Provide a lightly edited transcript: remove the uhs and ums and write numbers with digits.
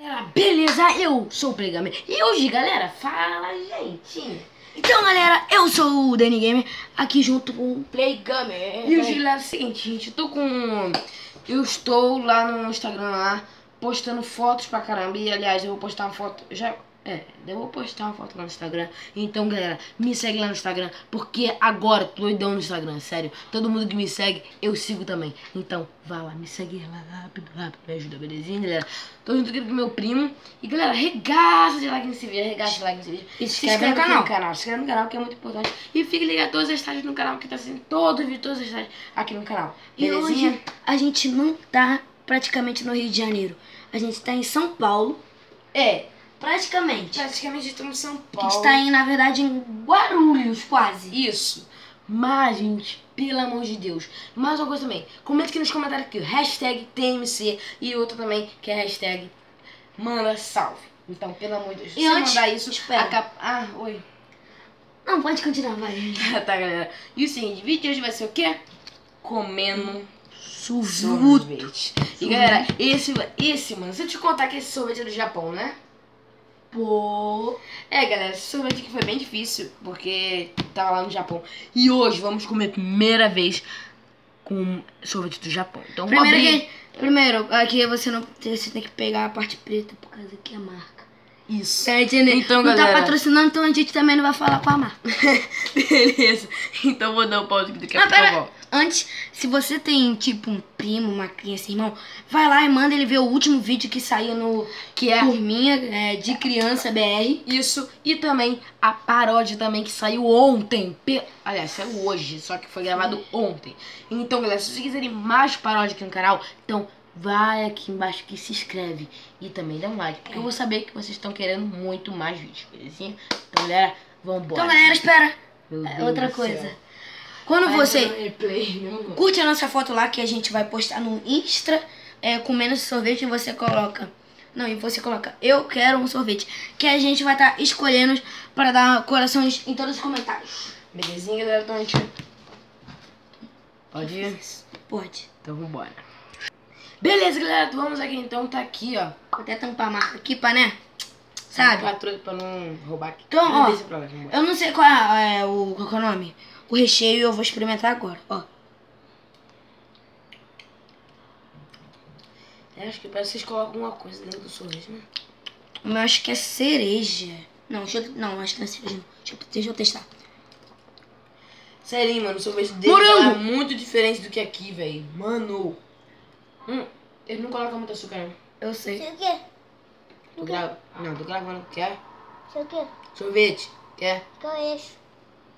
Galera, beleza? Eu sou o Playgamer. E hoje, galera, fala, gente. Então, galera, eu sou o Danny Gamer, aqui junto com o Playgamer. E hoje, galera, é o seguinte, gente, eu estou lá no Instagram lá, postando fotos pra caramba. E, aliás, eu vou postar uma foto, eu vou postar uma foto lá no Instagram. Então, galera, me segue lá no Instagram, porque agora eu tô doidão no Instagram, sério. Todo mundo que me segue, eu sigo também. Então, vai lá, me segue lá, rápido, me ajuda, belezinha, galera? Tô junto aqui com meu primo. E, galera, regaça de like nesse vídeo, regaça de like nesse vídeo. E se inscreve no canal. Se inscreve no canal, que é muito importante. E fique ligado a todas as tags no canal, que tá sendo todo vídeo, todas as tags aqui no canal. Belezinha? E hoje, a gente não tá praticamente no Rio de Janeiro. A gente tá em São Paulo. Praticamente estamos em São Paulo. A gente tá na verdade, em Guarulhos, quase. Isso. Mas, gente, pelo amor de Deus. Mais uma coisa também. Comenta aqui nos comentários aqui. Hashtag TMC. E outra também, que é hashtag Manda Salve. Então, pelo amor de Deus. Se você mandar isso... Oi. Não, pode continuar, vai. Tá, galera. E o seguinte, o vídeo de hoje vai ser o quê? Comendo sorvete. E, galera, esse, mano, se eu te contar que esse sorvete é do Japão, né? Pô. Galera, esse sorvete aqui foi bem difícil, porque tava lá no Japão. E hoje vamos comer a primeira vez com sorvete do Japão. Então primeiro, aqui você tem que pegar a parte preta, por causa que é a marca. Isso. Tá entendendo? Então, não galera, tá patrocinando, então a gente também não vai falar com a marca. Beleza. Então vou dar um pause aqui daqui a pouco. Antes, se você tem, tipo, um primo, uma criança, irmão, vai lá e manda ele ver o último vídeo que saiu no... Que é Turminha de Criança BR. Isso. E também a paródia também que saiu ontem. Aliás, saiu hoje, só que foi gravado ontem. Então, galera, se vocês quiserem mais paródia aqui no canal, então vai aqui embaixo que se inscreve. E também dá um like, porque eu vou saber que vocês estão querendo muito mais vídeos, belezinha? Então, galera, vambora. Então, galera, espera. Outra coisa. Quando você curte a nossa foto lá, que a gente vai postar no Insta, comendo esse sorvete, e você coloca... Não, e você coloca, eu quero um sorvete. Que a gente vai estar escolhendo para dar corações em todos os comentários. Belezinha, galera? Então a gente... Pode ir? Pode. Então vambora. Beleza, galera, vamos aqui então, tá aqui, ó. Vou até tampar a marca aqui, né? Sabe? Pra não roubar aqui. Então, ó, eu não sei qual é o nome. O recheio eu vou experimentar agora, ó. Acho que parece que vocês colocam alguma coisa dentro do sorvete, né? Eu acho que é cereja. Não, acho que não é cereja não. Deixa eu testar. Sério, mano, o sorvete dele é muito diferente do que aqui, velho. Mano. Ele não coloca muito açúcar, não. Eu sei. Sei o quê? Não, tô gravando. Quer? Sei o quê? Sorvete. Quer? Qual é esse?